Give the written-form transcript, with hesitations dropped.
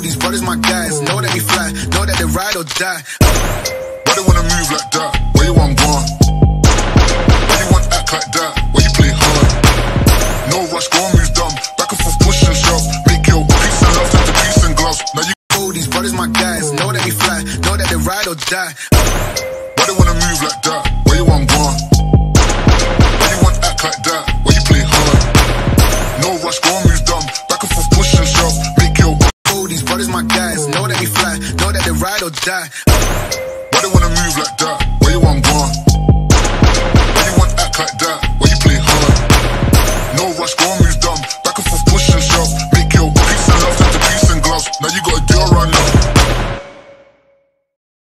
these brothers my guys. Know that they fly, know that they ride or die. Why they wanna move like that? Where you want gone? Why you want act like that? Why you play hard? No rush, go and move dumb. Back and forth, push and shove. Make your peace and love turn to peace and gloves. Now you these brothers my guys. Know that they fly, know that they ride or die. Why they wanna move like that? Where you want gone? Why you want act like that? Why you play hard? No rush, go and move dumb. Back and forth, push and shove. Make your these brothers my guys. Know that they fly, know that they ride or die.